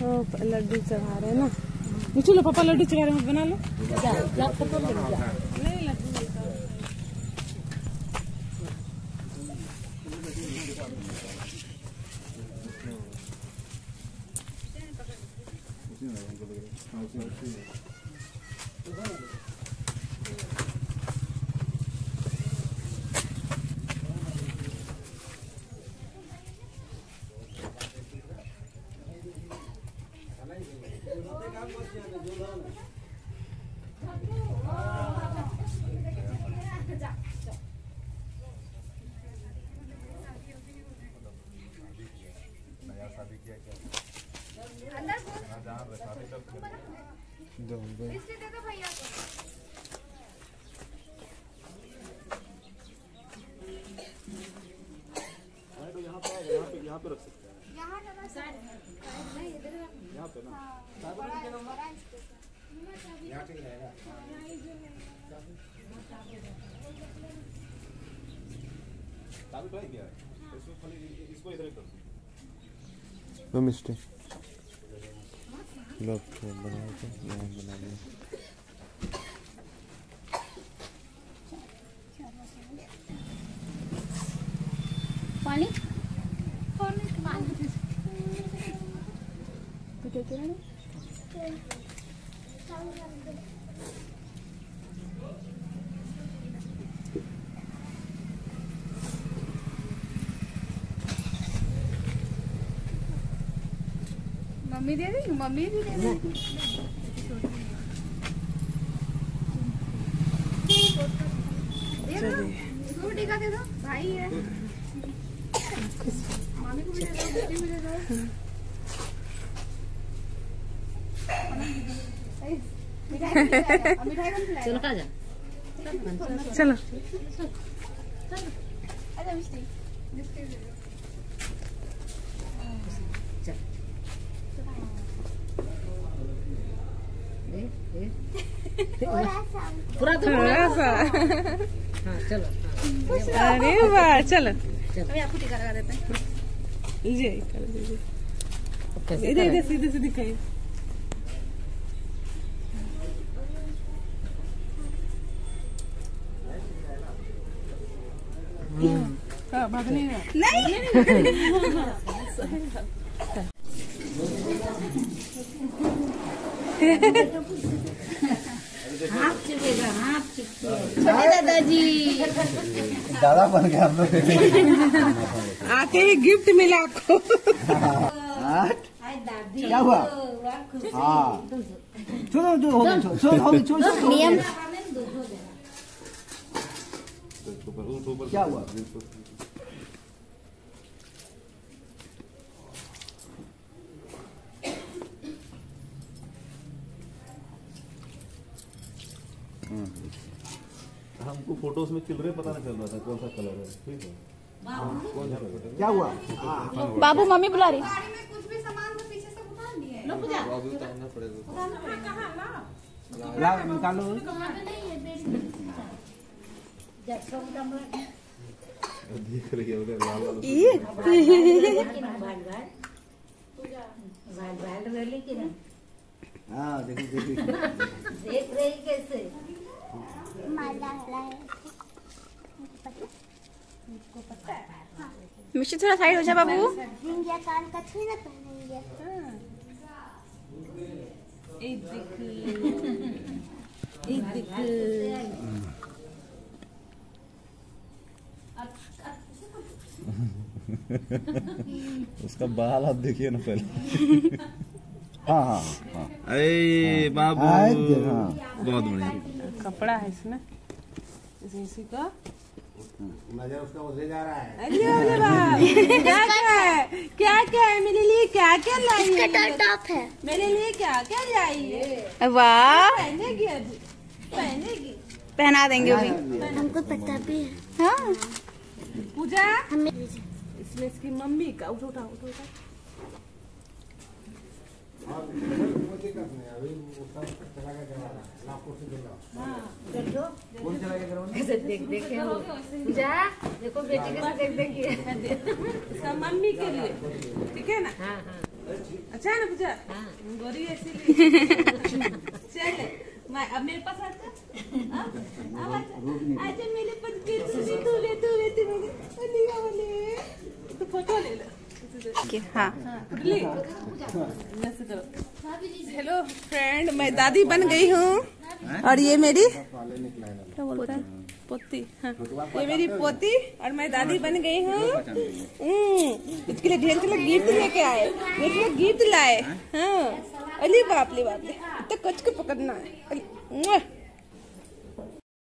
लड्डू चढ़ा रहे हैं ना। चलो पापा लड्डू चढ़ा रहे हैं, बना लो। नहीं लड्डू यहाँ पे रख सकते हैं। यहाँ पे ना यहाँ ठीक रहेगा। चाबी ट्राई किया है इसमें, खाली इसको इधर कर दो मिस्टेक लोग बना के यहाँ बना दिया। पानी मम्मी दे दी, मम्मी भी दे दी। स्कूटी का दे दो, भाई है। मामी को भी दे दो, बेटी को दे दो। चलो खा जा, चलो आजा मिस्टी पूरा थोड़ा सा। हाँ चलो। अरे वाह, चलो अभी आपको टीका लगा देते हैं। लीजिए, कर दीजिए। इधर सीधे से दिखाइए। भाग नहीं रहा। हाथ चुकेगा, हाथ चुकेगा दादाजी। दादा बन गए हम लोग। आते ही गिफ्ट मिला आपको। क्या हुआ? हाँ छोड़ो जो हो गया, छोड़ो नियम क्या हुआ? हमको फोटोज में चिल रहे, पता नहीं चल रहा था कौन सा कलर है। ठीक है, कौन सा कलर? क्या हुआ? बाबू मम्मी बुला रही। गाड़ी में कुछ भी सामान तो पीछे से उतार दिए। लो पूजा उतारना पड़ेगा। कहाँ निकालो। देख रही है उधर लाल लाल। हाँ देखिए देखिए देख रही कैसे मिश्री थोड़ा साइड हो जा बाबू। कान का छीना पहनेंगे। उसका बाल आप देखिए ना पहले। हाँ हाँ हाँ, अरे बाबू बहुत बढ़िया कपड़ा है इसमें, इसी का नजर उसका उधर जा रहा है। अरे वाह, क्या क्या है मेरे लिए, क्या क्या लाई है? टॉप है मेरे लिए क्या क्या लाई है? वाह, पहनेगी अभी, पहनेगी, पहना देंगे अभी। हमको पता भी है। हाँ पूजा इसमें इसकी मम्मी का उठा उठा उठा देख देख पूजा देखो बेटी के साथ देख देखिए। इसका मम्मी के लिए, ठीक है ना? हाँ हाँ अच्छा है ना पूजा? गोरी ऐसी चल अब मेरे पास आजा। आजा मेरे पास तो फोटो ले लो। हाँ हेलो फ्रेंड, मैं दादी बन गई हूँ और ये मेरी क्या बोलता है पोती। हाँ, ये मेरी पोती और मैं दादी बन गई हूँ। इसके लिए ढेर सारा गिफ्ट लेके आए, ढेर सारा गिफ्ट लाए। हाँ, अली बाप ले तो कुछ को पकड़ना है।